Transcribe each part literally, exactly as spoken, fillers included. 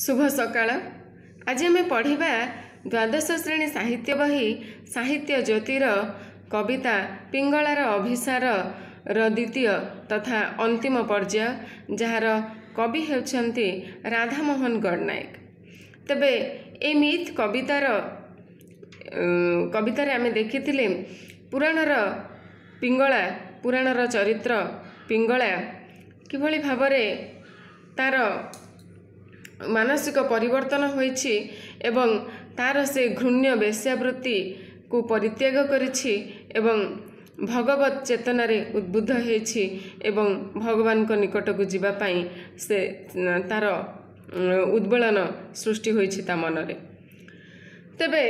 शुभ सकाळ। आज आम पढ़ा द्वादश श्रेणी साहित्य बही साहित्य ज्योतिर कविता पिंगलार अभिसार द्वितीय तथा अंतिम पर्याय जार कवि होउछन्ति राधामोहन गणनायक। तेबे ए मिथ कवितार कवितार आम देखिथिले पुराणर पिंगला पुराणर चरित्र पिंगला किभଳି भाबरे तार मानसिक परिवर्तन होइछि एवं तार से घृण्य वेश्यावृत्ति को परित्याग करिछि एवं भगवत चेतना रे उद्बुद्ध होइछि एवं भगवान को निकट को जीवा पाई से तार उद्बलन सृष्टि होइछि ता मन रे। तेबे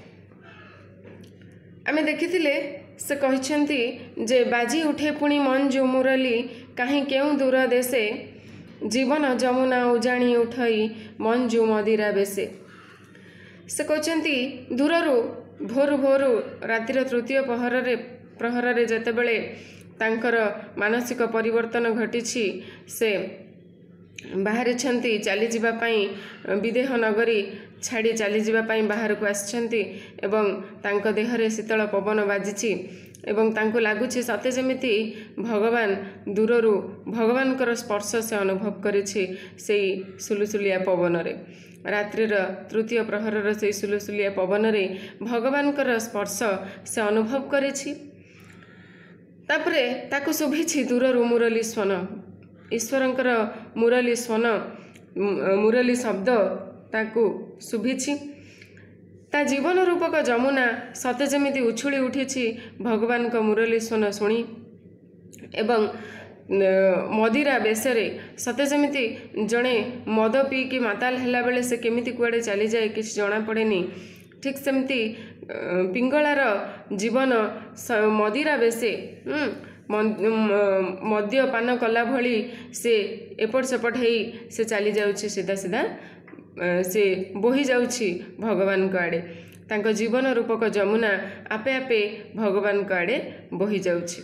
आमे देखिथिले से कहिछन्ति जे बाजी उठे पुणी मन जो मुरली काहे केउ दूर देशे जीवन जमुना उजाणी उठई मन जो मदिरा बेसे। से कहते दूररू भोरु भोरु रातिर तृतीय पहर रे प्रहर रे जेतेबेले तांकर मानसिक परिवर्तन घटिछि से बाहरी छंती चली जीवा पाई विदेह नगरी छाड़ी चली जीवा पाई बाहर को आछंती एवं तांको देह रे शीतल पवन बाजिछि एवं तांको लागुछि सते जेमिति भगवान दूररू भगवान कर स्पर्श से अनुभव करिछि सेई सुलुसुलिया पवन रे। रात्रिर तृतीय प्रहरर से सुलुसुलिया पवन रे भगवान कर स्पर्श से अनुभव करिछि। तापरे ताकु शुभिछि दूररू मुरली स्वन ईश्वरंकर मुरली स्वन मुरली शब्द ताकु शुभिछि। ता जीवन रूपक जमुना सते जेमिति उछुली उठिछि भगवान को मुरली स्वन शुणी एवं मदिरा बेसरे सते जेमिति जड़े मद पी कि माताल हैला बेले से केमिति कुआडे चली जाए किछ जଣା पड़ेनी। ठीक सेमती पिंगलार जीवन मदिरा बेसे मद्यपान कला भली से एपट सेपट हेई से चली जाउछि सीधा सीधा से बोही जाउछि भगवान को आड़े तांको जीवन रूपक जमुना आपे आपे भगवान को आड़े बोही जाउछि।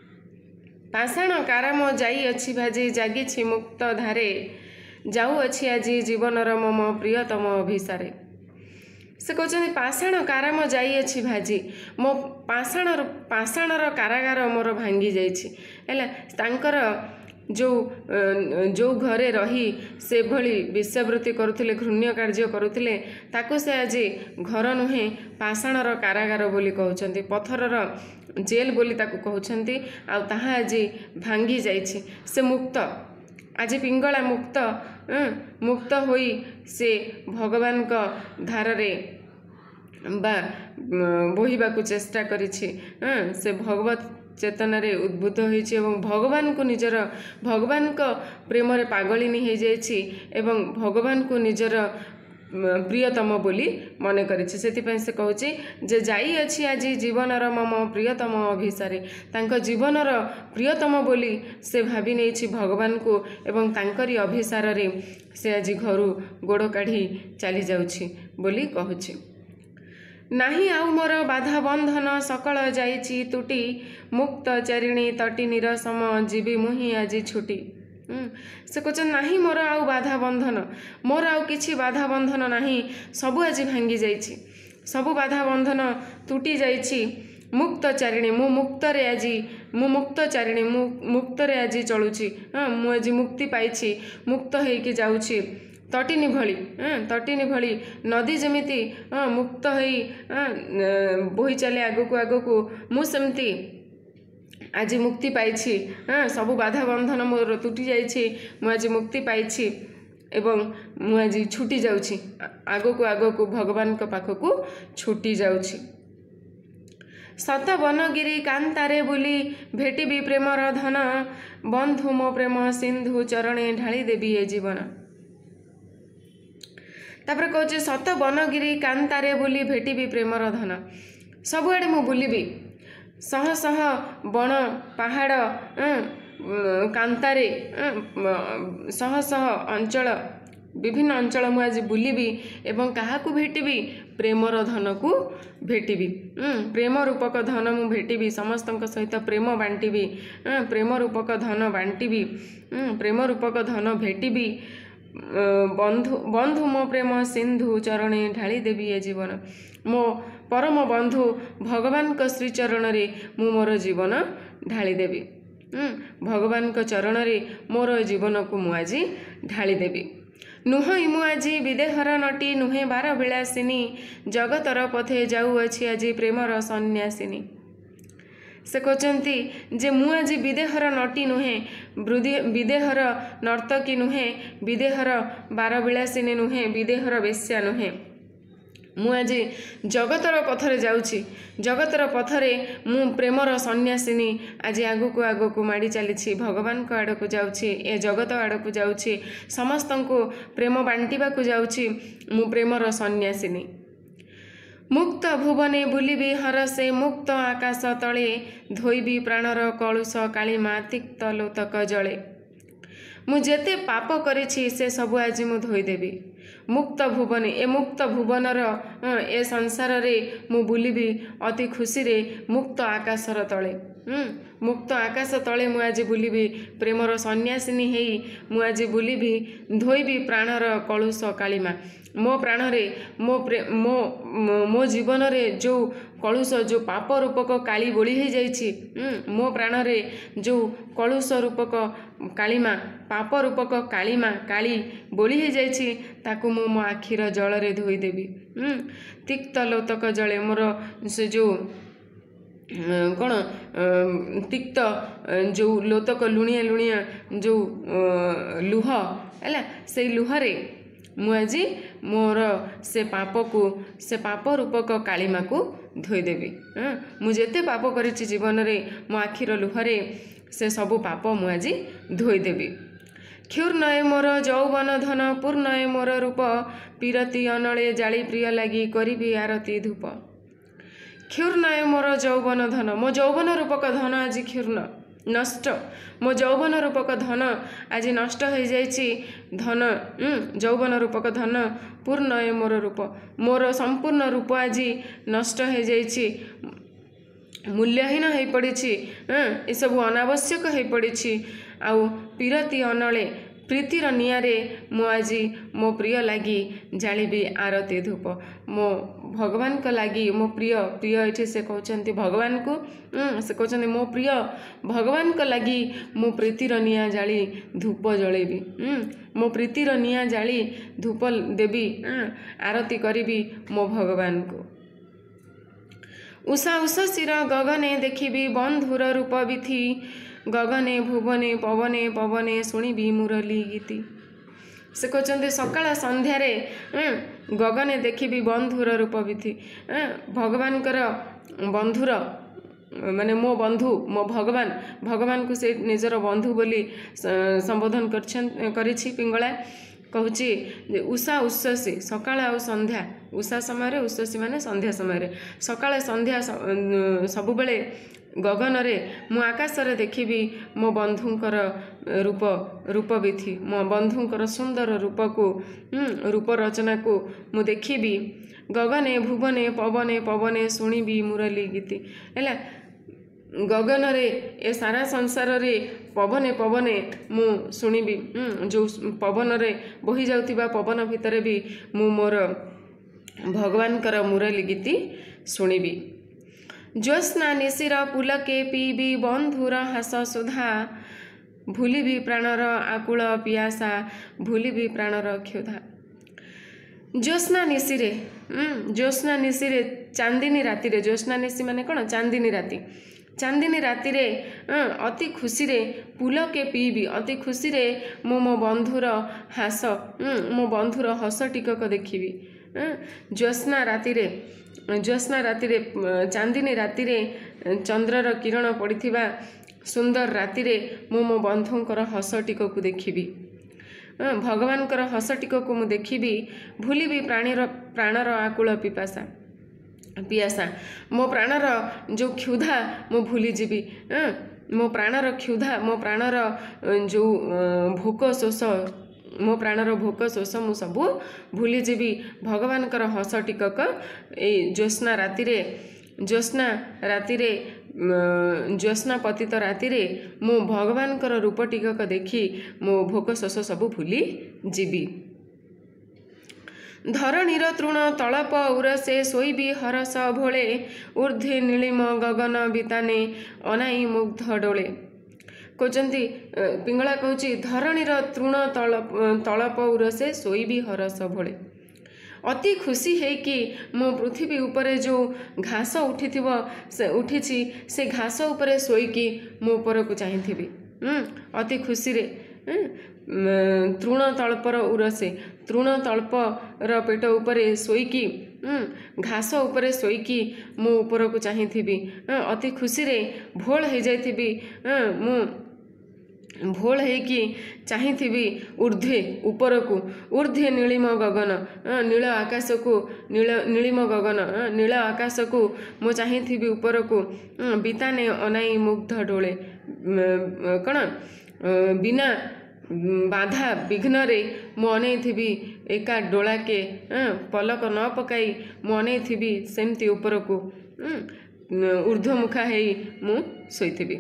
पाषाण काराम जाई अछि भाजी जागिछि मुक्त धारे जाऊ अछि आजी जीवनर मम प्रियतम अभिसारे। से कहते पाषाण काराम जाई अछि भाजी मो पाषाण पाषाणर कारागार मोर भांगी जाइछि हैला तांकर जो जो घरे रही से भली वेश्यावृत्ति करुथिले घृण्य कार्य करुथिले ताको से आज घर नुहे पाषाणर कारागार बोली कहउछन्ति पत्थरर जेल बोली ताको कहउछन्ति आ ताहा आज भांगी जाइछि से मुक्त आज पिंगला मुक्त मुक्त होई से भगवान का धार रे बा बोहिबा को चेष्टा करिछि से भगवत चेतना रे उद्बुद्ध होइछि एवं भगवान को निजर भगवान को प्रेम रे पागलिनी हो जाइछि एवं भगवान को निजर प्रियतम बोली मने करिछि। सेति से कहूछि जे जाई अछि आजी जीवनर मम प्रियतम अभिसारे तांको जीवनर प्रियतम बोली से भाबी नेछि भगवान को एवं तांकरी अभिसार रे से आजी घरु गोड़ काढ़ी चली जाउछि बोली कहूछि। नाही आउ मोर बाधा बंधन सकल जाइछि तुटी मुक्त चारिणी तटी निरसम जीवी मुहि आजी छुटी। से कहते नाही मोर आउ बाधा बंधन मोर आउ किछि बाधा बंधन नाही सबु आज भांगी जाइछि सबु बाधा बंधन तुटी जाइछि मुक्त चारिणी मु मुक्त रे आजी मु मुक्त चारिणी मु मुक्त रे आजी चलुछि हाँ मु आजी मुक्ति पाइछि मुक्त हेकि जाउछि तटिनी भली तटिनी भली नदी जमिति मुक्त होई बोही चले आगको आगको मु सेमती आज मुक्ति पाइछि हाँ सबु बाधा बंधन मोर तुटी जाइछि मु आज मुक्ति पाइछि एवं मु आज छुटी जाउछि आगको आगको भगवान को पाखको छुटी जाउछि। सत बनगिरी कांतारे बुली भेटिबी प्रेमर धन बंधु मो प्रेम सिंधु चरणे ढाली देबी ए जीवन। तापर कहूँ सत बनगिरी कांतारे बुली भेटिबी प्रेमर धन सबुआड़े मु बुलिबी शह शह बण पहाड़ कांतारे शह शह अंचल विभिन्न अंचल मु आज बुलिबी एवं काहाकू भेटिबी प्रेमर धन को भेटिबी प्रेम रूपक धन मु भेटिबी समस्तक सहित प्रेम बांटिबी प्रेम रूपक धन बांटिबी प्रेम रूपक धन भेटिबी बंधु बंधु मो प्रेम सिंधु चरणे ढाली देवी ए जीवन मो परम बंधु भगवान को श्री चरण रे मु मोर जीवन ढाली देवी भगवान को चरण रे मोर जीवन को मु आज ढाली देवी नुहई मु आजी विदेहर नटी नुहे बार विलासिनी जगतर पथे जाऊँगी आज प्रेमर सन्यासिनी से कहते जे मु आज विदेहर नटी नुहे विदेहर नर्तकी नुहे विदेहर बार विलासिनी नुहे विदेहर वेश्या नुहे मु आज जगतर पथरे जाऊँगी जगतर पथरे मु प्रेमर सन्यासिनी आज आगक आगक माड़ी चली भगवान को आड़ को जाऊँगी ए जगत आड़ को जाऊँगी समस्त को प्रेम बांटिबा को जाऊँगी मु प्रेमर सन्यासिनी मुक्त भुवने बुलिबी हरसे मुक्त आकाश तले धोइबी प्राणर कलुष कालीमा तिक्त लोतक जले मु जेते पाप करिछि से सब आज मु धोईदेवी मुक्त भुवन ए मुक्त भुवनर ए संसार रे मु बुलिबी अति खुशी रे मुक्त आकाशर तले मुक्त आकाश तले मु आज बुलिबी प्रेमर सन्यासिनी हेई मु आज बुलिबी धोइबी प्राणर कलुष कालीमा मो प्राण रे मो प्रे मो मो जीवन रे जो कलुष जो पाप रूपक काली बोली हो जाइछि मो प्राण रे जो कलुष रूपक कालीमा पाप रूपक कालीमा काली बोली हो जाइछि ताकू मो मो आखिर जल रे धोई देबी तिक्त लोतक जले मोर से जो कौन तिक्त जो लोतक लुणिया लुणिया जो लुह है से लुहरे मु आज मोर से पाप को से पाप रूपक कालीमा को धोईदेवी हाँ मु जेते पाप करिछि जीवन रे मो आखिर लुहरे से सबु पाप मु आज धोईदेवी क्षुर्णय मोर जौवन धन पूर्णय मोर रूप पीरती अनले जाली प्रिय लगी करी आरती धूप क्षुर्णय मोर जौवन धन मो जौवन रूपक धन आज क्षुर्ण नष्ट मो जौवन रूपक धन आज नष्ट हो जाइछि धन जौवन रूपक धन पूर्णय मोर रूप मोर संपूर्ण रूप आज नष्ट हो जाइछि मूल्यहीन हो पड़ी ये सब अनावश्यक हो पड़ी आउ पीरती अनले प्रीतिर नियारे मो आज मो प्रिय लगी जालिबी आरती धूप मो भगवान को लगी मो प्रिय प्रिय ये से कहते भगवान को से कहते मो प्रिय भगवान को लगी मो प्रीतिर निया जाली धूप जलेबी मो प्रीतिर निया जाली धूप देवी आरती करी मो भगवान को उषा उषा शिर गगने देखी बंधुर रूप विथि गगने भुवने पवने पवने शुणिबी मुरली गीति से कहते सकाळ संध्यारे गगने देखी बंधुर रूप विथि भगवान बंधुर माने मो बंधु मो भगवान भगवान को से निजर बंधु बोली संबोधन करिछि पिंगला कहूँ उषा उषसी सकाळ आ संध्या उषा समय उषसी माने संध्या समय सकाळ संध्या सबु बेले गगन रे मु आकाश रे देखिबी मो बंधुंकर रूप रूप विथि मो बंधुंकर सुंदर रूप को रूप रचना को मु देखिबी गगने भुवने पवने पवने शुणिबी मुरली गीति है गगन रे ए सारा संसार रे पवने पवने मु शुणिबी जो पवन रे बही जाउतिबा पवन भितर भी मु मोर भगवान कर मुरली गीति शुणिबी ज्योत्स्ना निशिर पुलके पीबी बंधुर हास सुधा भूलिबी प्राणर आकुल पियासा भूलिबी प्राणर क्षुधा ज्योत्स्ना निशिरे ज्योत्स्ना निशिरे चांदिनी राति रे ज्योत्स्ना निशि माने कौन चांदिनी राति चांदिनी राति रे अति खुशी रे पुलके पीबी अति खुशी रे मो मो बंधुर हास मो बंधुर हस टिकक देखिबी ज्योत्स्ना राति रे ज्योत्स्ना राति रे चांदिनी राति रे चंद्रर किरण पड़िथिबा सुंदर राति रे मो मो बंधुंकर हस टिकक देखिबी भगवानकर हस टिकक मु देखिबी भूलिबी प्राणीर प्राणर आकुल पिपासा पियासा मो प्राणर जो क्षुधा मो भूली जीवी मो प्राणर क्षुधा मो प्राणर जो भोक शोष मो प्राणर भोक शोष मु सबू भूली जीवी भगवानकर हस टिकक ए ज्योत्स्ना राति रे ज्योत्स्ना राति रे ज्योत्स्ना पतित राति रे मु भगवानकर रूप टिकक देखी मो भोक शोष सबु भूली जीवी। धरणीर तृण तलप उरसे शोइबी हरस भोले ऊर्ध्वे नीलिम गगन बिताने अनाई मुग्ध डोले। कहते पिंगला कहूँ धरणीर तृण तलप तलप उरसे शोइबी हरस भोले। अति खुशी है कि मो पृथ्वी उपरे जो घास उठी से उठी से घास उपरे शोईकी मो उपर को चाहिए अति खुशी रे तृण तल्पर उरसे तृण तल्पर पेट उपरे शोईकी घास उपरे शोईकी मो उपर को चाहिए अति खुशी रे भोल हो जाइथिबी मु भोल होइकी चाहिए ऊर्ध्वे ऊपर को ऊर्ध्वे नीलिम गगन नील आकाश को नील नीलिम गगन नील आकाश को मो चाहिए ऊपर को बिताने अनाई मुग्ध डोले कण बिना बाधा विघ्न रे मु अनैथिबी एका डोला के पलक न पकाई मु अनैथिबी सेमती ऊपर को ऊर्ध्वमुखा हेई मु सोईथिबी।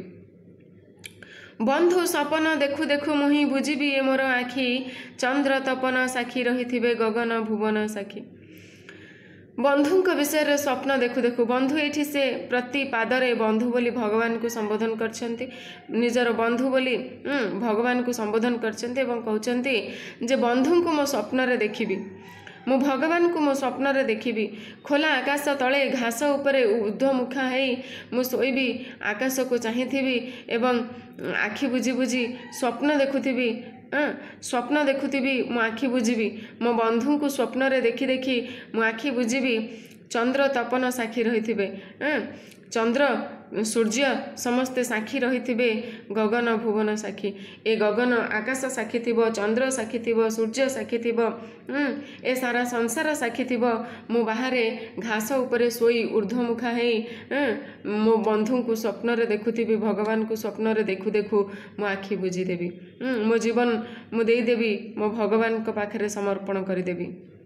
बंधु सपन देखु देखु मुहि बुझिबी ए मोर आखि चंद्र तपन साक्षी रही गगन भुवन साक्षी। बंधु विषय स्वप्न देखु देखु बंधु ये से प्रति पादरे बंधु बोली भगवान को संबोधन करछंती निजर बंधु बोली भगवान को संबोधन करछंती एवं कहउछंती जे बंधु को मो स्वप्न रे देखिबी मु भगवान को मो स्वप्न रे देखिबी खोला आकाश तले घास उपरे ऊर्ध्वमुखा हेई मु सोईबी आकाश को चाहिथिबी एवं आखि बुझी बुझी स्वप्न देखुथिबी स्वप्न देखुथिबी मो आखि बुझिबी मो बंधु को स्वप्न रे देखि देखि मो आखि बुझिबी चंद्र तपन साक्षी रहिथिबे चंद्र सूर्य समस्ते साक्षी रहिथिबे गगन भुवन साक्षी ए गगन आकाश साक्षी थिबो चंद्र साक्षी थिबो सूर्य साक्षी थिबो ए सारा संसार साक्षी थिबो मो बाहरे घास उपरे सोई ऊर्ध्वमुखा हेई मो बंधु को स्वप्न रे देखुथिबी भगवान को स्वप्न रे देखु देखु मो आखि बुझी देबी मो जीवन मु देई देबी मो भगवान को पाखरे समर्पण करि देबी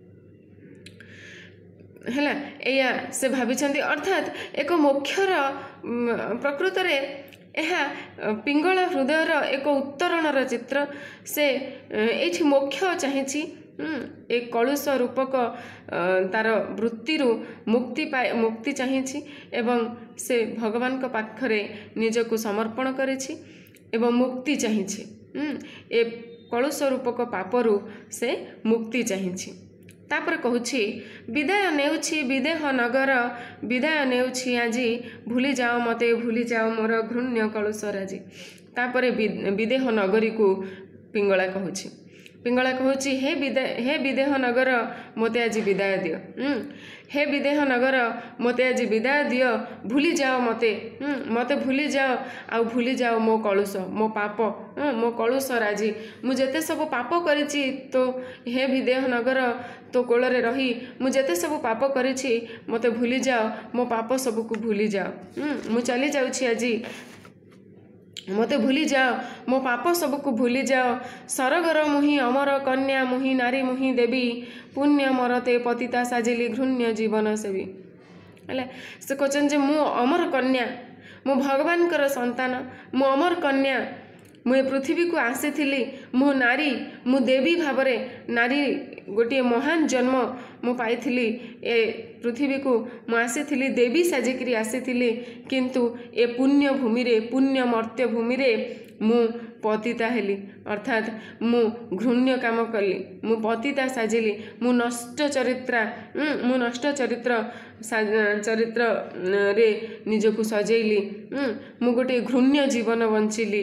है या से भाविଛନ୍ତି अर्थात एक मोक्षर प्रकृत रे यह पिंगला हृदयर एक उत्तरणर चित्र से ये मोक्ष चाहिए एक कलुष रूपक तार वृत्ति मुक्ति पाए मुक्ति चाहिए एवं से भगवान को पाखरे निजको समर्पण करेछि एवं मुक्ति चाहिए ए कलुष रूपक पापरु से मुक्ति चाहिए। तापर कहूछि विदाय नेउछि विदेह नगर विदाय नेउछि आजी भूली जाओ मते भूली जाओ मोर घृण्य कलुषराजी। तापर विदेह नगरी को पिंगला कहूछि पिंगला कहूछि हे विदाय हे विदेह नगर मते आज विदाय दियो हे विदेह नगर मते आज विदाय दियो भूली जाओ मते मते भूली जाओ आ भूली जाओ मो कलुष मो पाप मो कलुष राजी मु जेते सब पाप करिछि तो हे विदेह नगर तो कोल रे रही मु जेते सब पाप करिछि मते भूली जाओ मो पाप सब को भूली जाओ मु चली जाउछि आजी मते भूली जाओ मो पाप सबको भूली जाओ सरगर मुहि अमर कन्या मुहि नारी मुहि देवी पुण्य मरते पतिता साजिली घृण्य जीवन सेवी है से कहते जे मु अमर कन्या मु भगवान कर संतान मु अमर कन्या मु पृथ्वी को आसी मु नारी मु देवी भावरे नारी गोटे महान जन्म मु पाई ए पृथ्वी को मु आसी देवी साजिकी आसी किंतु ए पुण्य भूमि रे पुण्य मर्त्य भूमि रे मु पतिता हेली अर्थात मु घृण्य काम कली मु पतिता साजिली मु नष्ट चरित्रा मु नष्ट चरित्र चरित्र रे निजको सजेइली मु गोटे घृण्य जीवन बंचिली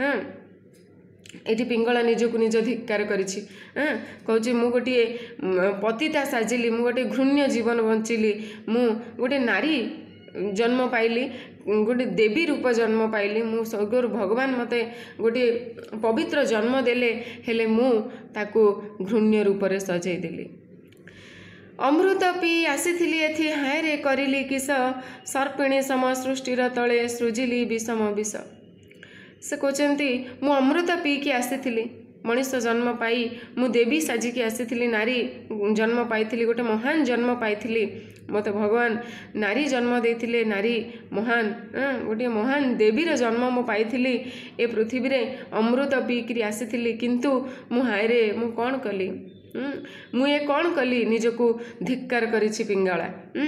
एटी पिंगला निजको निज धिक्कार करिछि कहूँ मु गोटे पतिता साजिली मु गोटे घृण्य जीवन बंचिली मु गोटे नारी जन्म पाइली गोटे देवी रूप जन्म पाइली मु स्वर्गर भगवान मते गोटे पवित्र जन्म देले हेले मु ताको घृण्य रूप रे सजाई देली अमृत पी आसीथिली एथि हाय रे करिली किस सर्पिणी सम सृष्टिर तले सृजिली विषम विष से कहते मु अमृत पीकी आसी मनीष जन्म पाई मु देवी साजिकी आसी नारी जन्म पाई गोटे महान जन्म पाई मत भगवान नारी जन्म देइथिले, नारी महान गोटे महान देवीर जन्म मु पाइथिली ए पृथ्वी रे, अमृत पीकरी आसीथिली, किंतु मु हाय रे मु कौन कली, मु ये कौन कली, निजको धिक्कार करिछि पिंगला।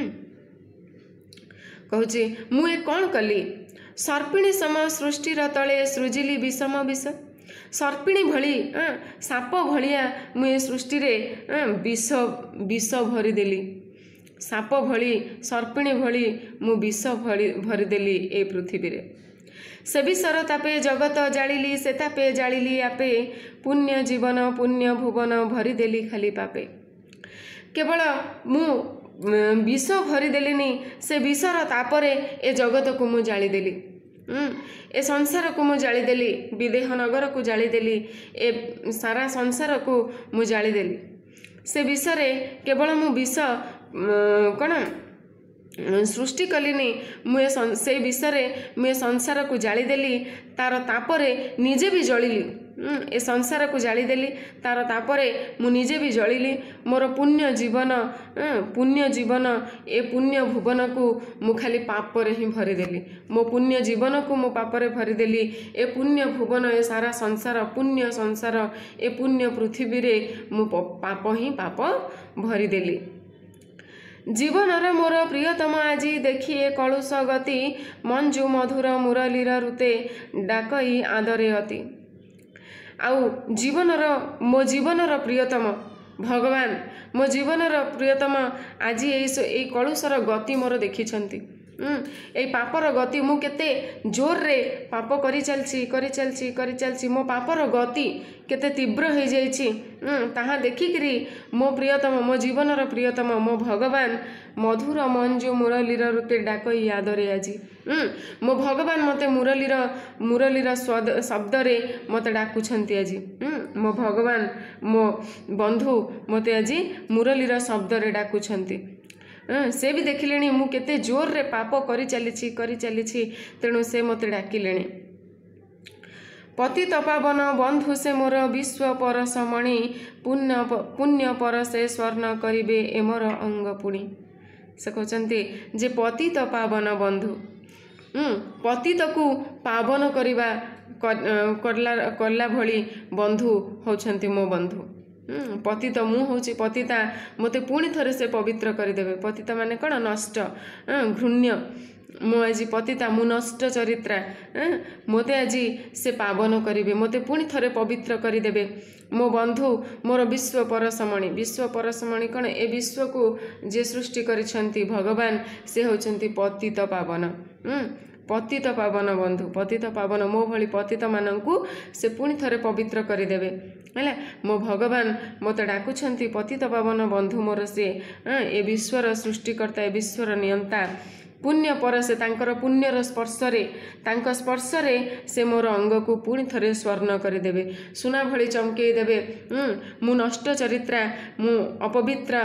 कहूची मु ये कौन कली, सर्पिणी सम सृष्टिर तले सृजिली विषम विष, सर्पिणी भली साप भलिया मु ए सृष्टि रे विष विष भरिदेली, साप भली सर्पिणी भली मु विष भरी भरिदेली ए पृथ्वी रे। से विषर तापे जगत जालिली, से तापे जालिली आपे, पुण्य जीवन पुण्य भुवन भरिदेली खाली पापे। केवल मु विष भरिदेलिनी, से विषर तापरे ए जगत को मु जालिदेली, ए संसार को मु जालिदेली, विदेह नगर को जालिदेली, ए सारा संसार को मु जालिदेली। से विषरे केवल मु विष कौन सृष्टि कलिनी, मुझे से विषय मुझे संसार को जालिदेली, तार तापरे निजे भी जलिली, ए संसार को जालिदेली, तार तापरे मु निजे भी जलिली। मोर पुण्य जीवन पुण्य जीवन ए पुण्य भुवन को मु खाली पापर ही भरिदेली, मो पुण्य जीवन को मु पापर भरिदेली। ए पुण्य भुवन ए सारा संसार पुण्य संसार ए पुण्य पृथ्वी रे मु पाप ही पाप भरिदेली। जीवनर मोर प्रियतम आजी देखिए कलुष गति, मंजू मधुर मुरलीर रुते डाकई आदरे अति। आउ जीवनर मो जीवनर प्रियतम भगवान, मो जीवनर प्रियतम आज ये कलुषर गति मोर देखिछंती, ए पापर गति मु केते जोर रे पाप करि चलछि करि चलछि करि चलछि, मो पापर गति केते तीव्र हो जाइछि, ताहा देखिकरी मो प्रियतम मो जीवनर प्रियतम मो भगवान मधुर मंजू मुरलीर रुते डाकई आदरे आजी। मो भगवान मते मुरलीर मुरलीर स्वाद शब्द रे मते डाकुछंती आजी। मो भगवान मो बंधु मते आजी मुरलीर शब्द रे डाकुछंती। से भी देखिले मु केते जोर रे पाप करि चलिछि करि चलिछि, तेणु से मते डाकिलेणी। पतित पावन बंधु से मोर विश्व परसमणि, पुण्य पुण्य पर से स्वर्ण करिबे ए मोर अंग पुणी। से कहते जे पतित पावन बंधु, पतित को पावन करिबा करला करला भली बंधु होछंती मो बंधु। पतित मु हूँ पतिता, मते पुणी थरे से पवित्र करदेवे। पतित माने कौन नष्ट घृण्य, मु आज पतिता मु नष्ट चरित्रा, मते आज से पावन करिवे, मते पुणी थरे पवित्र करदेवे। मो बंधु मोर विश्व परसमणि, विश्व परसमणि कौन ए विश्व को जे सृष्टि करिछंती भगवान, से होछंती पतित पावन। पतित पावन बंधु, पतित पावन मो भली पतित मानंकु से पुणी थरे पवित्र करदेवे। है मो भगवान मत डाकुछंती पतित पावन बंधु मोर से ए विश्वर सृष्टिकर्ता, ए विश्वर नियंता। पुण्य पर से तांकर पुण्यर स्पर्श रे तांक स्पर्श रे से मोर अंग को पुणी थरे स्वर्ण करदेवे, सुना भली चमके देवे। मु नष्ट चरित्रा, मु अपवित्र,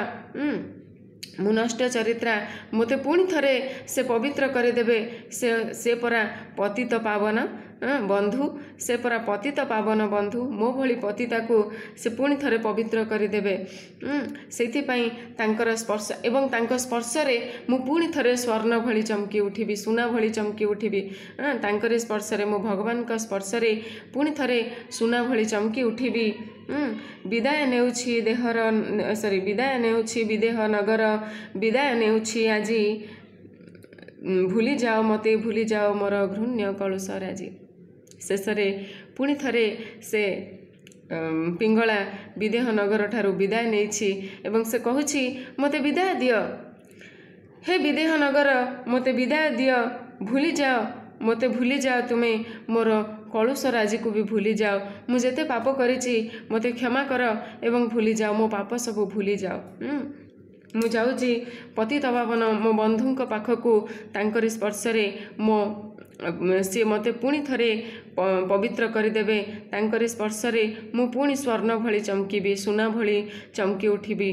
मु नष्ट चरित्रा, मते पुणी थरे से पवित्र करदेवे। से से परा पतित पावन बंधु, से परा पतित पावन बंधु, मो भली पतिता को से पुणी थरे पवित्र करदेवे। सेथि पई तांकर स्पर्श एवं तांक स्पर्श रे मु पुणी थरे स्वर्ण भली चमकी उठिबी, सुना भली चमकी उठिबी। तांकर स्पर्श रे मो भगवान का स्पर्श रे पुणी थरे सुना भली चमकी उठिबी। विदाय नेउछि देहर सॉरी विदाय नेउछि विदेह नगर, विदाय नेउछि आजी भूली जाओ मते भूली जाओ मोर घृण्य कलुष राजी। शेषरे पुणी थरे से पिंगला विदेह नगर ठारू विदाय नेछि एवं से कहूछि मते विदाय दियो, हे विदेह नगर मते विदाय दियो, भूली जाओ मते भूली जाओ, तुमे मोर कलुष राजी को भी भूली जाओ। मु जेते पाप करिछि मते क्षमा कर एवं भूली जाओ, मो पाप सब भूली जाओ। मु जाउछि पतित पावन मो बंधुंक पाखकु, तांकर स्पर्श रे मो सी मते पुणी थरे पवित्र करदेवे। तांकर स्पर्श रे मु पुणी स्वर्ण भली चमकीबी, सुना भली चमकी उठिबी।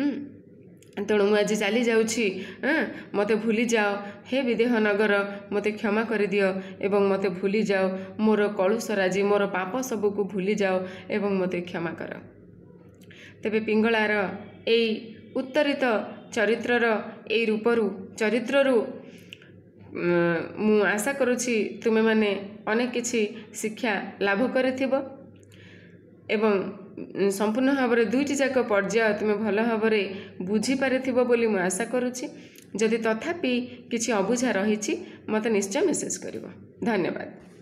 तेणु मु आज चली जाउछि, मते भूली जाओ, हे विदेह नगर मते क्षमा कर दियो एवं मते भूली जाओ, मोर कलुष राजी मोर पाप सबको भूली जाओ एवं मते क्षमा कर। तेबे पिंगलार एई उत्तरित ଚରିତ୍ରର ଏଇ ରୂପରୁ ଚରିତ୍ରରୁ ମୁଁ ଆଶା କରୁଛି ତୁମେମାନେ ଅନେକ କିଛି ଶିକ୍ଷା ଲାଭ କରିଥିବ ଏବଂ ସମ୍ପୂର୍ଣ୍ଣ ଭାବରେ ଦୁଇଟି ଯାକ ପର୍ଯ୍ୟାୟ ତୁମେ ଭଲ ଭାବରେ ବୁଝିପାରିଥିବ ବୋଲି ମୁଁ ଆଶା କରୁଛି। ଯଦି ତଥାପି କିଛି ଅବୁଝା ରହିଛି ମୋତେ ନିଶ୍ଚୟ ମେସେଜ କରିବ। ଧନ୍ୟବାଦ।